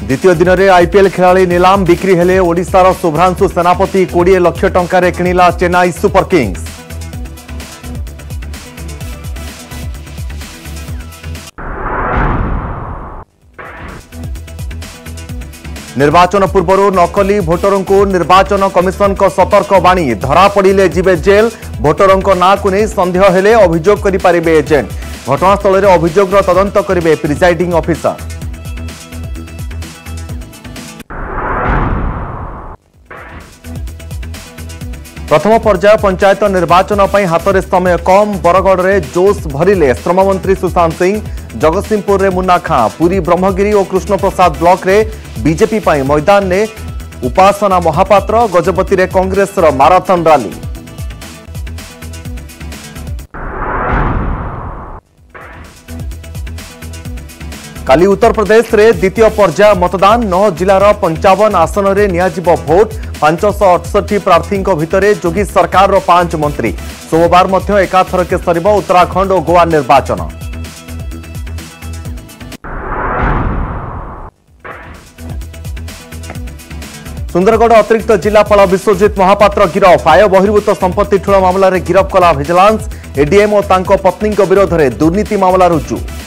द्वितीय दिन में आईपीएल खेलाड़ी नीलाम बिक्री हेले ओडिशार शुभ्रांशु सेनापति 20 लाख टंकार किणिला चेन्नई सुपर किंग्स। निर्वाचन पूर्व नकली भोटरों को निर्वाचन कमिशन को सतर्क बाणी धरा पड़े जीवे जेल। भोटरों ना को नहीं सन्देह हेले अभियोग करें एजेंट। घटनास्थल में अभियोग तदंत करेंगे प्रिजाइडिंग ऑफिसर। प्रथम पर्याय पंचायत निर्वाचन पर हाथ में समय कम। बरगढ़ में जोश भरिले श्रममंत्री सुशांत सिंह। जगतसिंहपुर में मुन्ना खां। पुरी ब्रह्मगिरी और कृष्णप्रसाद ब्लॉक रे बीजेपी पर मैदान ने उपासना महापात्र। गजपति रे कांग्रेस माराथन रैली। काली उत्तर प्रदेश रे द्वितीय पर्याय मतदान। 9 जिलार 55 आसन रे नियाजिबो भोट। 568 प्रार्थी भितर योगी सरकार 5 मंत्री। सोमवार मध्य एकाथर के सर उत्तराखंड और गोवा निर्वाचन। सुंदरगढ़ अतिरिक्त जिलापाल विश्वजित महापात्र गिरफ। आय बहिर्भूत संपत्ति ठूल मामला गिरफ कला भिजिलांस। एडीएम और पत्नी विरोध में दुर्नीति मामला रुजु।